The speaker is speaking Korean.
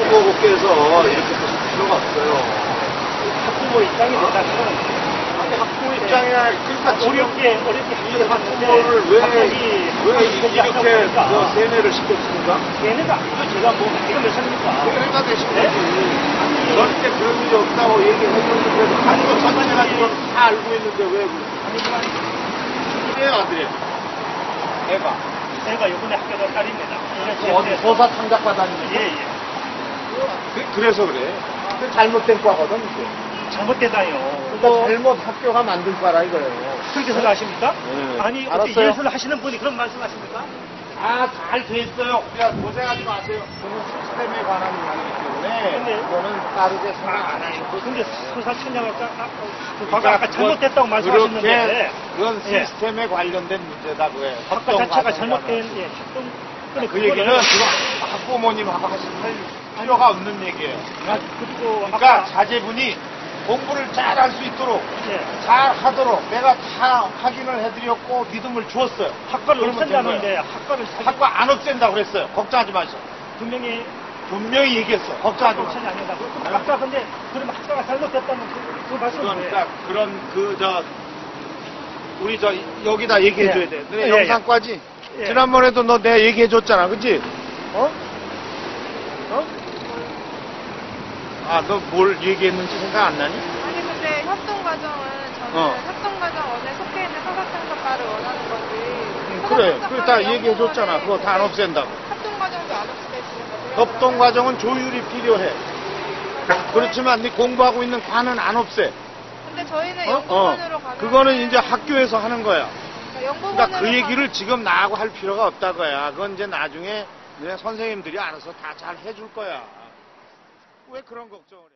학부모께서 이렇게 보실 필요가 없어요. 학부모 입장이 된다면 학부모 입장이야. 그러니까 어렵게 이 학부모를 왜 이렇게 세뇌를 시켰습니까? 세뇌가 아니고 제가 몇 살입니까? 세뇌가 되신 거지. 절대 그런 일이 없다고 얘기했는데도 아니고 전체가지고 다 알고 있는데 왜 그래? 아들이 애가 요번에 학교 갈 딸입니다. 어디 소사 참작 받았는데? 예. 그래서 그래. 그 잘못된 과거든. 잘못되다요. 그러니까 잘못 학교가 만든 과라 이거예요. 그렇게 생각하십니까? 네. 아니, 어떻게 알았어요. 예술을 하시는 분이 그런 말씀하십니까? 잘 돼 있어요. 그냥 고생하지 마세요. 그는 시스템에 관한 이야기이기 때문에 그거는 빠르게 생각 안 하셔도 근데 소사 참작을 아까 잘못됐다고 말씀하셨는데 그건 시스템에 관련된 문제다 그거예요. 학과 자체가 잘못된 협동 그 얘기는 지금 학부모님하고 하실 필요가 없는 얘기예요. 그리고 그러니까 자제분이 공부를 잘 할 수 있도록 잘 하도록 내가 다 확인을 해드렸고 믿음을 주었어요. 학과를 없앤다는데 학과 안 없앤다고 그랬어요. 걱정하지 마시오. 분명히 얘기했어. 걱정하지 마시오. 아까 근데 그러면 학과가 잘못됐다는 그 말씀은 그러니까 그런 우리 여기다 얘기해줘야 돼. 너네 영상과지? 지난번에도 너 내가 얘기해줬잖아. 그치? 너 뭘 얘기했는지 생각 안 나니? 아니 근데 협동과정은 저는 협동과정 원에 속해 있는 사사창사과를 원하는 거지. 그래. 그거 다 얘기해줬잖아. 그거 다 안 없앤다고. 협동과정도 안 없애시는 거죠? 협동과정은 조율이 필요해. 그렇지만 네 공부하고 있는 과는 안 없애. 근데 저희는 연구원으로 가는 그거는 이제 학교에서 하는 거야. 그러니까 그 얘기를 지금 나하고 할 필요가 없다고야. 그건 이제 나중에 선생님들이 알아서 다 잘 해줄 거야. 왜 그런 걱정을 해?